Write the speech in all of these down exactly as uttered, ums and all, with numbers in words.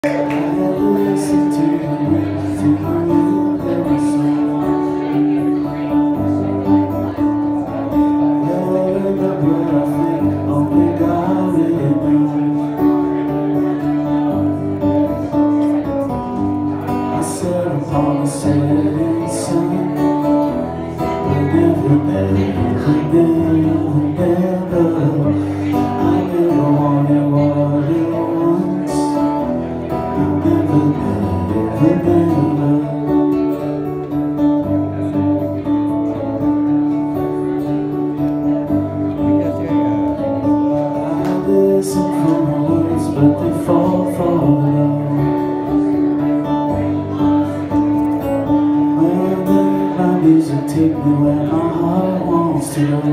Take me where my heart wants to go.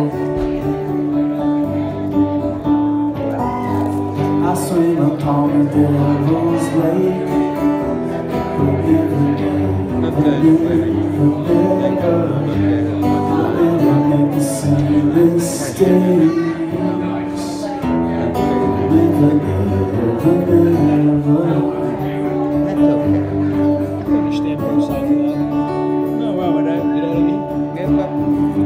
I swim upon the devil's lake. Forgive me, forgive me, I never make the same mistakes. Never, never, never. That's okay. I understand both sides of that. No, why would I? You know what I mean? Give up.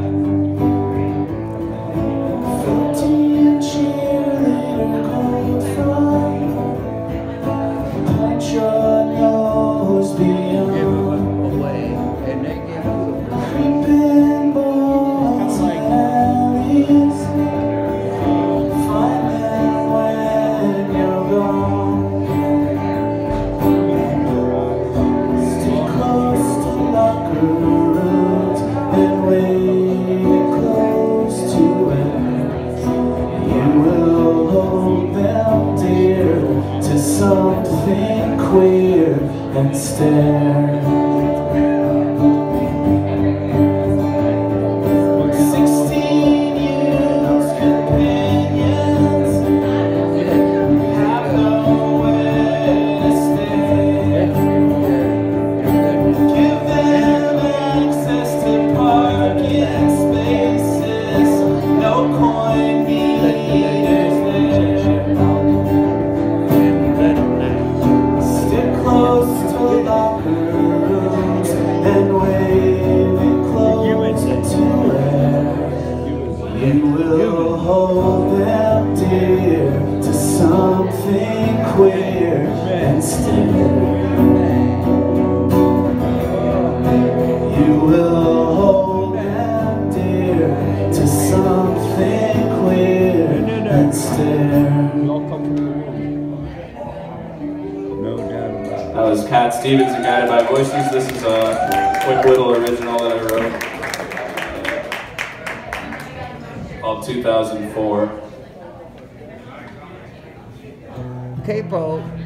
fourteen cheerleader cold front. Punch your nose beyond. Away. And they give you Creeping balls and alleys. Find them when you're gone. Stay close to locker rooms and wait close to it. You will hold them dear to something queer and stare. Sixteen years companions have nowhere to stay. Give them access to parking spaces, no coin meters there. Stick close to locker rooms and wave it close to air. You will hold them dear to something queer and stare. You will hold them dear to something queer and stare. no doubt about it. That was Cat Stevens and Guided by Voices. This is a quick little original that I wrote called two thousand four. Capo.